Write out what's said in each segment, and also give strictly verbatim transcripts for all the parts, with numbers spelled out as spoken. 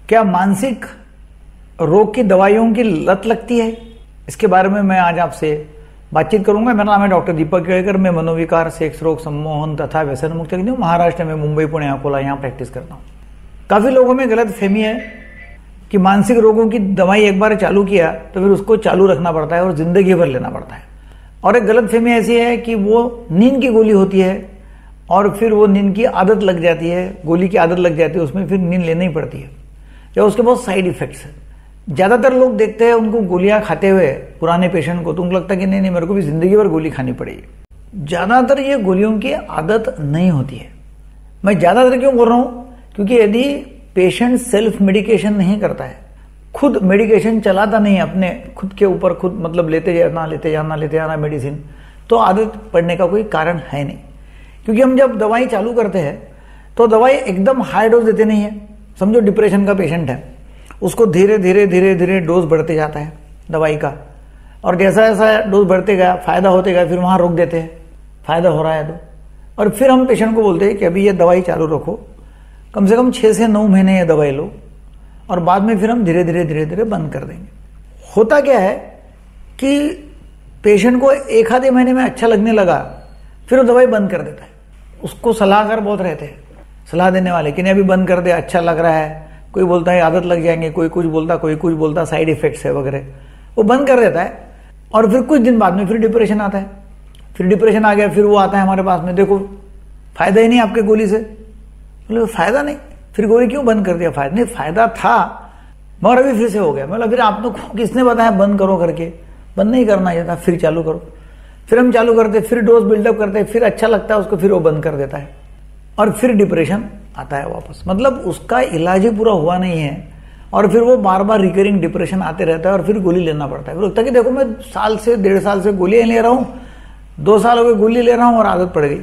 क्या मानसिक रोग की दवाइयों की लत लगती है? इसके बारे में मैं आज आपसे बातचीत करूंगा। मेरा नाम है डॉक्टर दीपक केळकर। मैं मनोविकार, सेक्स रोग, सम्मोहन तथा व्यसन मुक्त तज्ञ हूं। महाराष्ट्र में मुंबई, पुणे, अकोला यहाँ प्रैक्टिस करता हूँ। काफी लोगों में गलत फहमी है कि मानसिक रोगों की दवाई एक बार चालू किया तो फिर उसको चालू रखना पड़ता है और जिंदगी भर लेना पड़ता है। और एक गलत फहमी ऐसी है कि वो नींद की गोली होती है और फिर वो नींद की आदत लग जाती है, गोली की आदत लग जाती है, उसमें फिर नींद लेनी ही पड़ती है या उसके बहुत साइड इफेक्ट्स है। ज्यादातर लोग देखते हैं उनको गोलियां खाते हुए पुराने पेशेंट को, तो उनको लगता है कि नहीं नहीं मेरे को भी जिंदगी भर गोली खानी पड़ेगी। ज्यादातर ये गोलियों की आदत नहीं होती है। मैं ज्यादातर क्यों बोल रहा हूं? क्योंकि यदि पेशेंट सेल्फ मेडिकेशन नहीं करता है, खुद मेडिकेशन चलाता नहीं है अपने खुद के ऊपर, खुद मतलब लेते जाना लेते जाना लेते जाना मेडिसिन, तो आदत पड़ने का कोई कारण है नहीं। क्योंकि हम जब दवाई चालू करते हैं तो दवाई एकदम हाई डोज देते नहीं है। समझो डिप्रेशन का पेशेंट है, उसको धीरे धीरे धीरे धीरे डोज बढ़ते जाता है दवाई का, और जैसा जैसा डोज बढ़ते गया, फायदा होते गया, फिर वहां रोक देते हैं, फायदा हो रहा है तो, और फिर हम पेशेंट को बोलते हैं कि अभी ये दवाई चालू रखो, कम से कम छह से नौ महीने ये दवाई लो, और बाद में फिर हम धीरे धीरे धीरे धीरे बंद कर देंगे। होता क्या है कि पेशेंट को एक आधे महीने में अच्छा लगने लगा, फिर वो दवाई बंद कर देता है। उसको सलाहकार बहुत रहते हैं, सलाह देने वाले, कि नहीं अभी बंद कर दे, अच्छा लग रहा है। कोई बोलता है आदत लग जाएंगे, कोई कुछ बोलता, कोई कुछ बोलता, साइड इफेक्ट्स है वगैरह, वो बंद कर देता है। और फिर कुछ दिन बाद में फिर डिप्रेशन आता है। फिर डिप्रेशन आ गया, फिर वो आता है हमारे पास में, देखो फायदा ही नहीं आपके गोली से। बोले फायदा नहीं, फिर गोली क्यों बंद कर दिया? फायदा नहीं, फायदा था मगर अभी फिर से हो गया। मतलब फिर आपको किसने बताया बंद करो करके? बंद नहीं करना चाहिए था, फिर चालू करो। फिर हम चालू करते, फिर डोज बिल्डअप करते, फिर अच्छा लगता है उसको, फिर वो बंद कर देता है और फिर डिप्रेशन आता है वापस। मतलब उसका इलाज ही पूरा हुआ नहीं है और फिर वो बार बार रिकरिंग डिप्रेशन आते रहता है और फिर गोली लेना पड़ता है। लगता है कि देखो मैं साल से डेढ़ साल से गोलियां ले रहा हूं, दो साल हो गए गोली ले रहा हूं और आदत पड़ गई।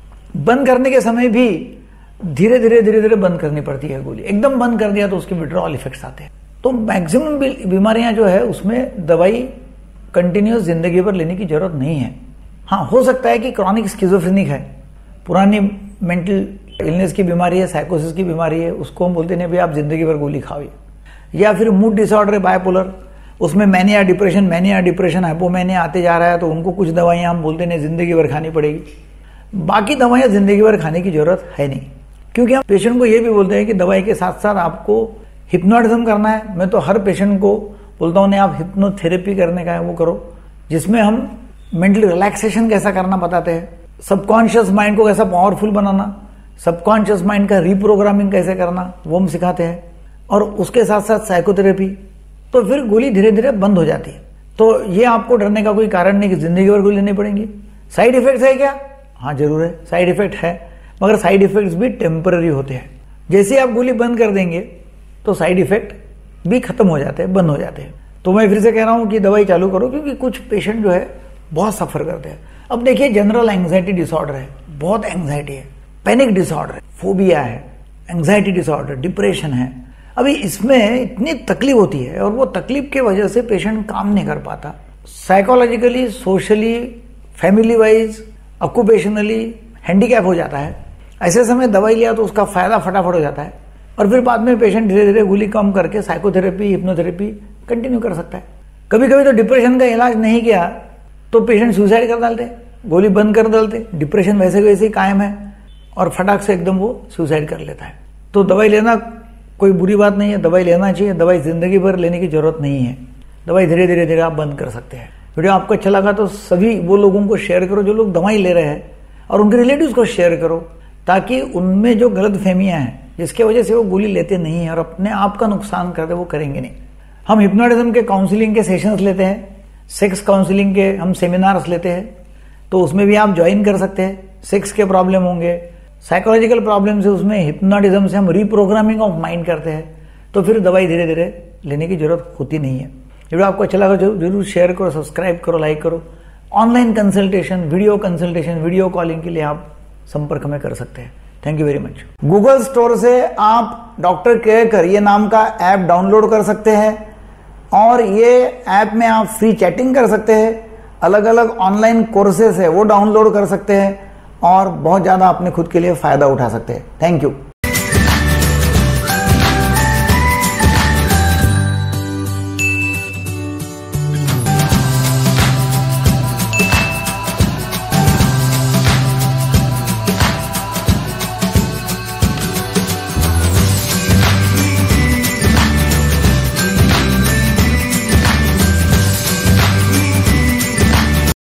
बंद करने के समय भी धीरे धीरे धीरे धीरे बंद करनी पड़ती है गोली। एकदम बंद कर दिया तो उसके विड्रॉल इफेक्ट्स आते हैं। तो मैक्सिमम बीमारियां जो है उसमें दवाई कंटिन्यूस जिंदगी भर लेने की जरूरत नहीं है। हाँ, हो सकता है कि क्रॉनिक स्किज़ोफ्रेनिक है, पुरानी मेंटल इलनेस की बीमारी है, साइकोसिस की बीमारी है, उसको हम बोलते हैं भी आप जिंदगी भर गोली खाओ। या फिर मूड डिसऑर्डर है, बायपोलर, उसमें mania depression mania depression hypomania आते जा रहा है, तो उनको कुछ दवाइयां हम बोलते हैं जिंदगी भर खानी पड़ेगी। बाकी दवाइयां जिंदगी भर खाने की जरूरत है नहीं, क्योंकि हम पेशेंट को ये भी बोलते हैं कि दवाई के साथ साथ आपको हिप्नोटिज्म करना है। मैं तो हर पेशेंट को बोलता हूँ नहीं आप हिप्नोथेरेपी करने का है वो करो, जिसमें हम मेंटली रिलैक्सेशन कैसा करना बताते हैं, सबकॉन्शियस माइंड को कैसा पावरफुल बनाना, सबकॉन्शियस माइंड का रीप्रोग्रामिंग कैसे करना वो हम सिखाते हैं, और उसके साथ साथ साइकोथेरेपी। तो फिर गोली धीरे धीरे बंद हो जाती है। तो ये आपको डरने का कोई कारण नहीं कि जिंदगी भर गोली लेनी पड़ेगी। साइड इफेक्ट्स है क्या? हाँ जरूर है, साइड इफेक्ट है, मगर साइड इफेक्ट्स भी टेम्पररी होते हैं। जैसे आप गोली बंद कर देंगे तो साइड इफेक्ट भी खत्म हो जाते हैं, बंद हो जाते हैं। तो मैं फिर से कह रहा हूं कि दवाई चालू करो, क्योंकि कुछ पेशेंट जो है बहुत सफर करते हैं। अब देखिए जनरल एंग्जाइटी डिसऑर्डर है, बहुत एंग्जाइटी है, पैनिक डिसऑर्डर है, फोबिया है, एंग्जाइटी डिसऑर्डर, डिप्रेशन है। अभी इसमें इतनी तकलीफ होती है और वो तकलीफ की वजह से पेशेंट काम नहीं कर पाता। Psychologically, socially, family wise, occupationally handicap हो जाता है। ऐसे समय दवाई लिया तो उसका फायदा फटाफट हो जाता है और फिर बाद में पेशेंट धीरे धीरे गोली कम करके साइकोथेरेपी, हिप्नोथेरेपी कंटिन्यू कर सकता है। कभी कभी तो डिप्रेशन का इलाज नहीं किया तो पेशेंट सुसाइड कर डालते, गोली बंद कर डालते, डिप्रेशन वैसे वैसे ही कायम है और फटाक से एकदम वो सुसाइड कर लेता है। तो दवाई लेना कोई बुरी बात नहीं है, दवाई लेना चाहिए। दवाई जिंदगी भर लेने की जरूरत नहीं है, दवाई धीरे धीरे धीरे आप बंद कर सकते हैं। वीडियो आपको अच्छा लगा तो सभी वो लोगों को शेयर करो जो लोग दवाई ले रहे हैं, और उनके रिलेटिव्स को शेयर करो, ताकि उनमें जो गलत फहमियां हैं जिसके वजह से वो गोली लेते नहीं है और अपने आप का नुकसान करते, वो करेंगे नहीं। हम हिप्नोटिज्म के काउंसलिंग के सेशंस लेते हैं, सेक्स काउंसलिंग के हम सेमिनार्स लेते हैं, तो उसमें भी आप ज्वाइन कर सकते हैं। सेक्स के प्रॉब्लम होंगे, साइकोलॉजिकल प्रॉब्लम से, उसमें हिप्नोटिज्म से हम रीप्रोग्रामिंग ऑफ माइंड करते हैं, तो फिर दवाई धीरे धीरे लेने की जरूरत होती नहीं है। वीडियो आपको अच्छा लगा जरूर शेयर करो, सब्सक्राइब करो, लाइक करो। Online consultation, video consultation, video calling के लिए आप संपर्क में कर सकते हैं। Thank you very much. Google store से आप डॉक्टर केळकर ये नाम का ऐप डाउनलोड कर सकते हैं और ये ऐप में आप फ्री चैटिंग कर सकते हैं, अलग अलग ऑनलाइन कोर्सेस है वो डाउनलोड कर सकते हैं और बहुत ज्यादा अपने खुद के लिए फायदा उठा सकते हैं। Thank you.